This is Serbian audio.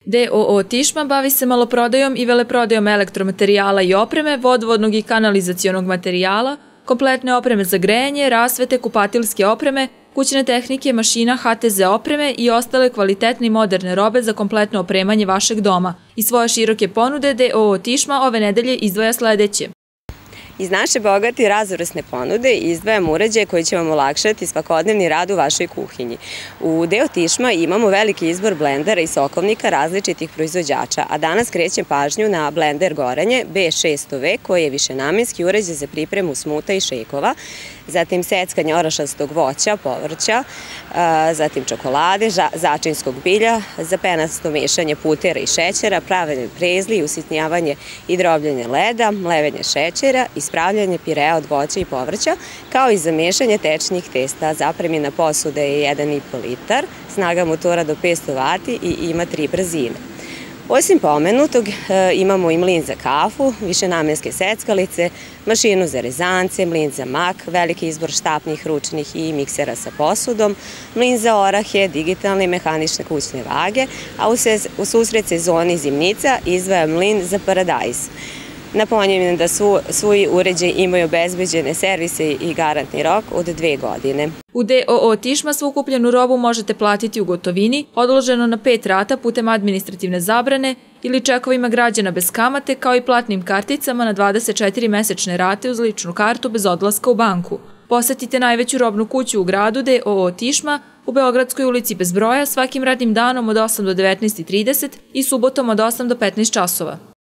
DOO Tišma bavi se maloprodajom i veleprodajom elektromaterijala i opreme, vodovodnog i kanalizacionog materijala, kompletne opreme za grejanje, rasvete, kupatilske opreme, kućne tehnike, mašina, HTZ opreme i ostale kvalitetne i moderne robe za kompletno opremanje vašeg doma. Iz svoje široke ponude DOO Tišma ove nedelje izdvaja sledeće. Iz naše bogate i raznovrsne ponude izdvajamo uređaje koji će vam olakšati svakodnevni rad u vašoj kuhinji. U DOO Tišma imamo veliki izbor blendera i sokovnika različitih proizvođača, a danas skrećem pažnju na blender Goranje B600V koji je višenamenski uređaj za pripremu smuta i šejkova, zatim seckanje orašastog voća, povrća, zatim čokolade, začinskog bilja, za penasto mešanje putera i šećera, pravljenje prezli, usitnjavanje i drobljenje leda, mlevenje šećera, ispravljanje pirea od voća i povrća, kao i za mešanje tečnih testa. Zapremina posude je 1,5 litar, snaga motora do 500 W i ima 3 brzine. Osim pomenutog imamo i mlin za kafu, višenamenske seckalice, mašinu za rezance, mlin za mak, veliki izbor štapnih, ručnih i miksera sa posudom, mlin za orahe, digitalne i mehanične kućne vage, a u susret sezoni zimnica izdvaja mlin za paradajz. Napominjem da svi uređaji imaju obezbeđene servise i garantni rok od 2 godine. U DOO Tišma svu kupljenu robu možete platiti u gotovini, odloženo na 5 rata putem administrativne zabrane ili čekovima građana bez kamate, kao i platnim karticama na 24 mesečne rate uz ličnu kartu bez odlaska u banku. Posetite najveću robnu kuću u gradu DOO Tišma u Beogradskoj ulici bez broja svakim radnim danom od 8 do 19:30 i subotom od 8 do 15 časova.